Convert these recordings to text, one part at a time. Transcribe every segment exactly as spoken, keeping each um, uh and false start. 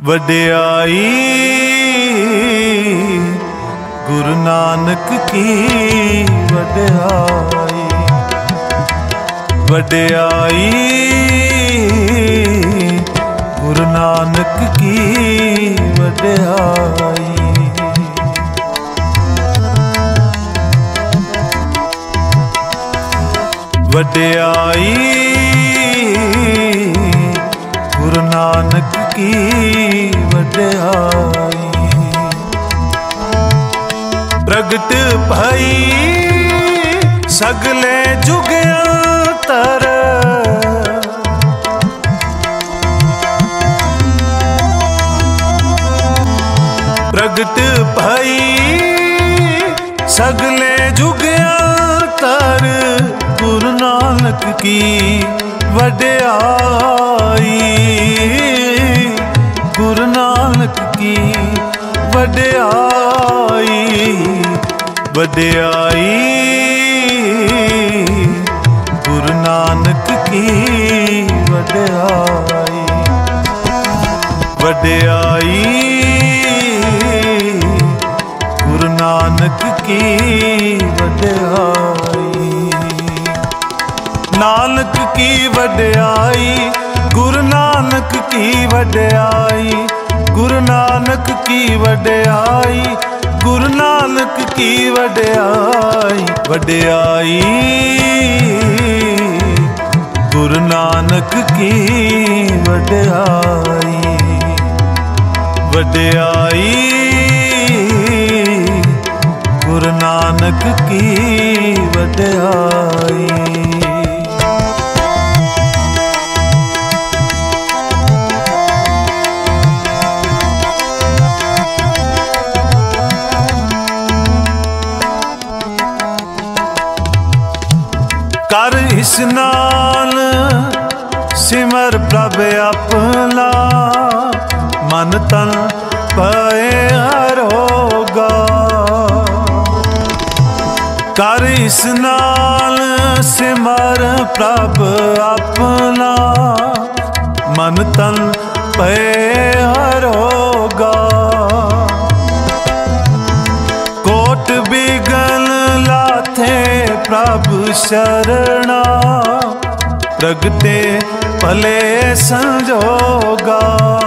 वड्याई गुरु नानक की वड्याई, वड्याई गुरु नानक की वड्याई। वड्याई गुरु नानक की वड्याई। प्रगट भई सगले जुगयांतर, प्रगट भई सगले जुगयांतर, गुरु नानक की वड्याई, गुरु नानक की वड्याई, वड्याई गुरु नानक की वड्याई, वड्याई गुरु नानक की वड्याई। नानक की वड्याई गुरु नानक की वड्याई, गुरु नानक की वड्याई, गुरु नानक की वड्याई, वड्याई गुरु नानक की वड्याई, वड्याई गुरु नानक की वड्याई। कर स्नान सिमर प्रभ अपना, मन तन पए अरोगा। कर स्नान सिमर प्रभ अपना, मन तन पए अरोगा। कोट बिगन लाथे प्रभु शरणा, प्रगटे भले संजोगा।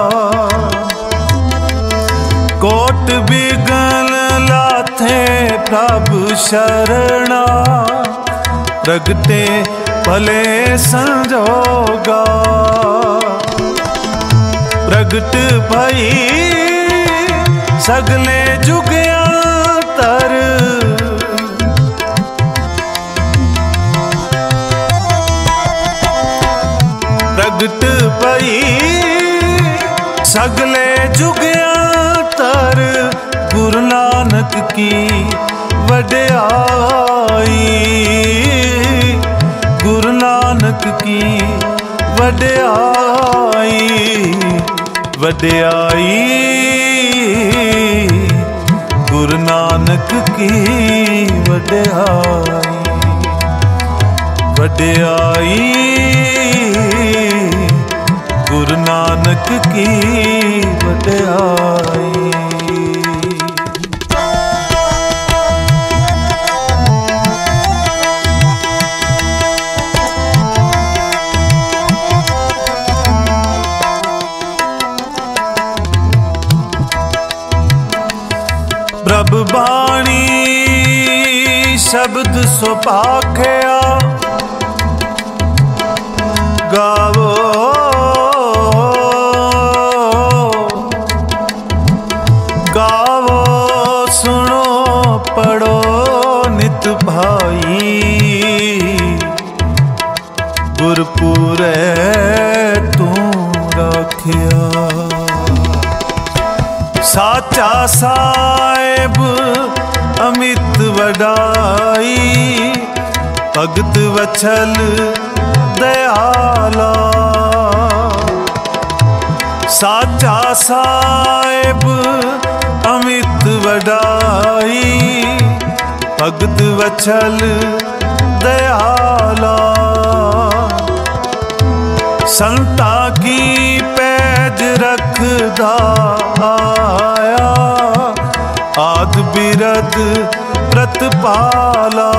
कोट बिगन लाथे प्रभु शरणा, प्रगटे भले संजोगा। प्रगट भई सगले जुगयांतर, प्रगट भई सगले जुगयांतर, गुरु नानक की वड्याई, गुरु नानक की वड्याई, वड्याई गुरु नानक की वड्याई, वड्याई गुरु नानक की वड्याई। प्रभ बाणी शब्द सुपाख्या, गावो गावो सुनो पढ़ो नित भाई, गुरपुरे तू रखिया। साचा साहिब अमित वडाई, भगत वछल दयाला। साचा साहिब अमित वडाई, भगत वछल दयाला। संता की पैज रखदा आया, आद बिरद प्रतपाला।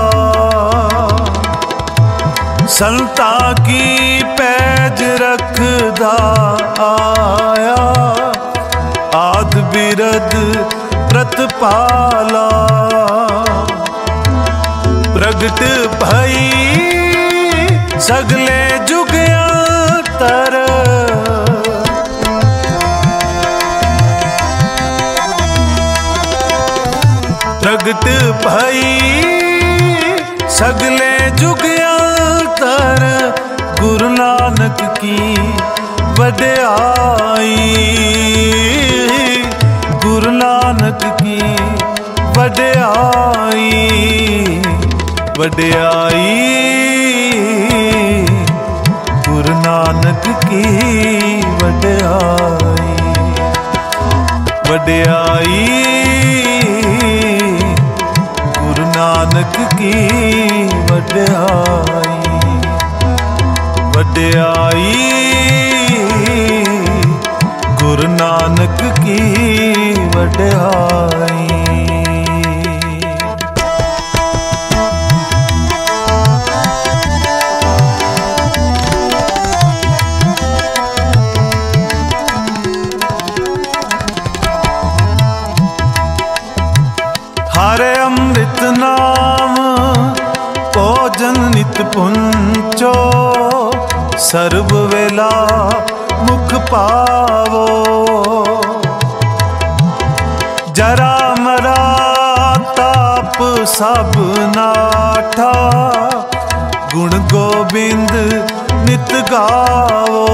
संता की पैज रखदा आया, आद बिरद प्रतपाला। प्रगट भई सगले जुगयांतर, प्रगट भई सगले जुगयांतर। गुरु नानक की वड्याई, गुरु नानक की वड्याई, वड्याई गुरु नानक की वड्याई, वड्याई गुरु नानक की वड्याई, वड्याई गुरु नानक की वड्याई। हरे अमृत नाम भोजन नित पुंचो, सर्व वेला मुख पावो। जरा मरा ताप सब नाठा, गुण गोबिंद नित गावो।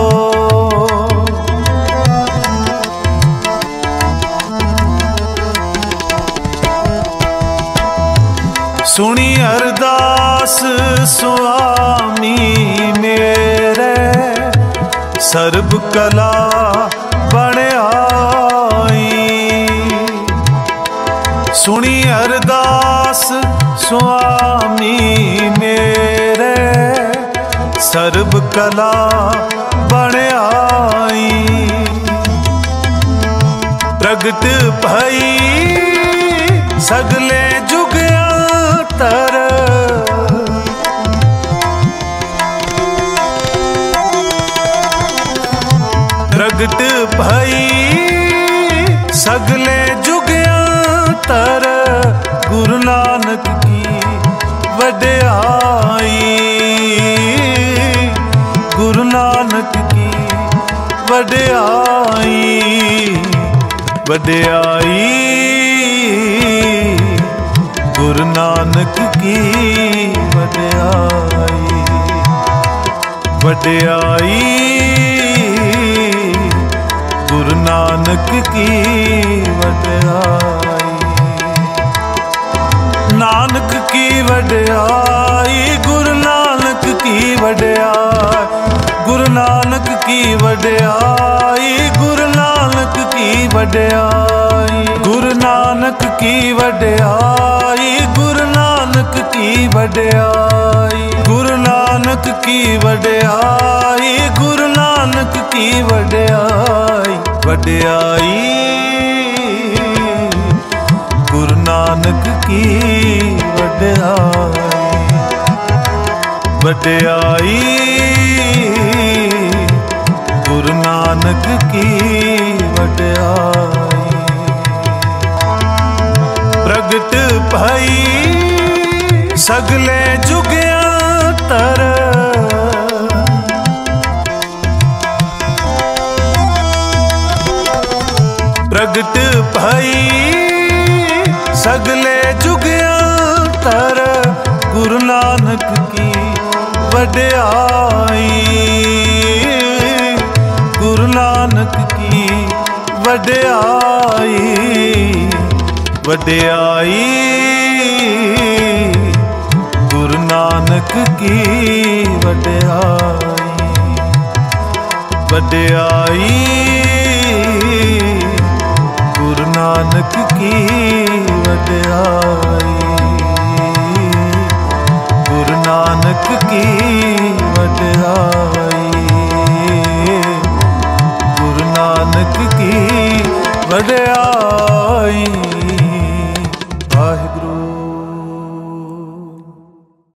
सुनी अरदास स्वामी मेरे, सर्ब कला बण आई। सुनी अरदास स्वामी मेरे, सर्ब कला बण आई। प्रगट भई सगले जुगयांतर, प्रगट भई सगले जुगयांतर। गुरु नानक की वड्याई, गुरु नानक की वड्याई, वड्याई गुरु नानक की वड्याई, वड्याई गुरु नानक की वड्याई। नानक की वड्याई, गुरु नानक की वड्याई, गुरु नानक की वड्याई, गुरु नानक की वड्याई, गुरु नानक की वड्याई, गुरु नानक की वड्याई, गुरु नानक की वड्याई, गुरु नानक की वड्याई, वड्याई गुरु नानक की वड्याई, वड्याई गुरु नानक की वड्याई। प्रगट भई सगले जुगयांतर, प्रगट भई सगले जुगयांतर। गुरु नानक की वड्याई, गुरु नानक की वड्याई, वड्याई गुरु नानक की वड्याई, वड्याई गुरु नानक की वड्याई, गुरु नानक की वड्याई, गुरु नानक वड्याई।